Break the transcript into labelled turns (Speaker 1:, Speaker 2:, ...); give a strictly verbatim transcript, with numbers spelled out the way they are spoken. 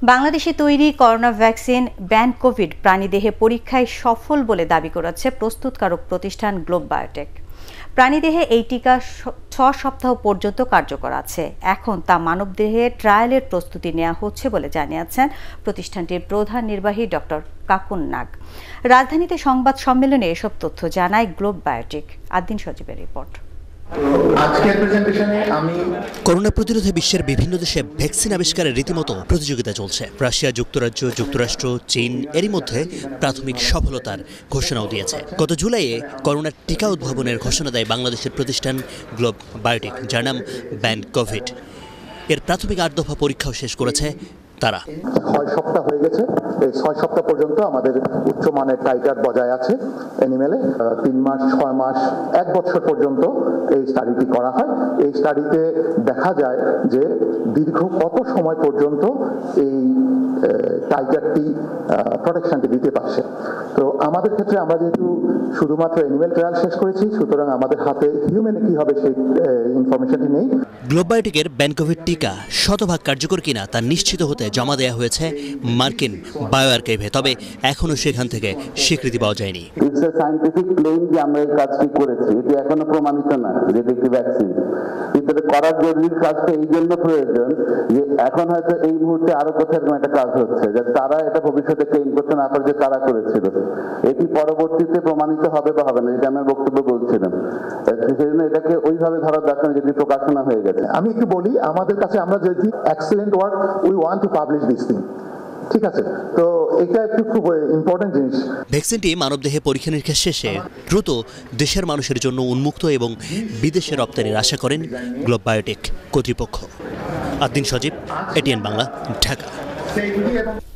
Speaker 1: বাংলাদেশে তৈরি corona vaccine ব্যানকোভিড প্রাণীদেহে পরীক্ষায় সফল বলে দাবি করেছে প্রস্তুতকারক প্রতিষ্ঠান গ্লোব বায়োটেক। প্রাণীদেহে এই টিকা ছ সপ্তাহ পর্যন্ত কার্যকর আছে। এখন তা মানবদেহে ট্রায়ালের প্রস্তুতি নেওয়া হচ্ছে বলে জানিয়েছেন প্রতিষ্ঠানটির প্রধান নির্বাহী ডক্টর কাকুন নাগ। রাজধানীতে সংবাদ সম্মেলনে এসব তথ্য জানায় গ্লোব বায়োটেক। আদিন সজীবের রিপোর্ট।
Speaker 2: করোনা প্রতিরোধে বিশ্বের বিভিন্ন দেশে ভ্যাকসিন আবিষ্কারের রীতিমতো প্রতিযোগিতা চলছে। রাশিয়া, যুক্তরাজ্য, যুক্তরাষ্ট্র, চীন এরই মধ্যে প্রাথমিক সফলতার ঘোষণাও দিয়েছে। গত জুলাইয়ে করোনার টিকা উদ্ভাবনের ঘোষণা দেয় বাংলাদেশের প্রতিষ্ঠান গ্লোব বায়োটেক, যার নাম ব্যানকোভিড। এর প্রাথমিক আট দফা পরীক্ষাও শেষ করেছে তারা।
Speaker 3: ছয় সপ্তাহ হয়ে গেছে। এই ছয় সপ্তাহ পর্যন্ত আমাদের উচ্চমানের টাইটার বজায় আছে অ্যানিমেলে। তিন মাস, ছয় মাস, এক বছর পর্যন্ত এই স্টাডিটি করা হয়। এই স্টাডিতে দেখা যায় যে দীর্ঘ কত সময় পর্যন্ত এই টাইটারটি প্রোটেকশনটি দিতে পারছে। তো আমাদের ক্ষেত্রে আমরা যেহেতু শুধুমাত্র অ্যানিমেল ট্রায়াল শেষ করেছি, সুতরাং আমাদের হাতে হিউম্যানে কি হবে সেই ইনফরমেশনটি নেই।
Speaker 2: গ্লোব বায়োটেকের ব্যানকোভিড টিকা শতভাগ কার্যকর কিনা তা নিশ্চিত হতে জমা দেওয়া হয়েছে মার্কিন বায়ো আর্কাইভে, তবে এখনো সেখান থেকে স্বীকৃতি পাওয়া যায়নি।
Speaker 4: ইটস এ সায়েন্টিফিক ক্লেম যে আমরা এই কাজটি করেছি, এটি এখনো প্রমাণিত না যে একটি ভ্যাকসিন। কিন্তু করার জরুরি কাজটা এই জন্য প্রয়োজন যে এখন হয়তো এই মুহূর্তে আরো কোথাও এরকম একটা কাজ হচ্ছে যে তারা এটা ভবিষ্যতে ক্লেম করতে না পারে যে তারা করেছিল। এটি পরবর্তীতে প্রমাণিত হবে বা হবে না, এটা আমার বক্তব্য বলছিলাম। সেই জন্য এটাকে ওইভাবে ধরার দরকার যদি প্রকাশনা হয়ে গেছে।
Speaker 3: আমি একটু বলি, আমাদের কাছে আমরা যদি excellent work we want to publish this thing, ঠিক আছে? তো এটা একটু খুব ইম্পর্টেন্ট জিনিস।
Speaker 2: ভ্যাকসিনটি মানবদেহে পরীক্ষা নিরীক্ষা শেষে দ্রুত দেশের মানুষের জন্য উন্মুক্ত এবং বিদেশে রপ্তানির আশা করেন গ্লোব বায়োটেক কর্তৃপক্ষ। আদিন সজীব, এটিএন বাংলা, ঢাকা।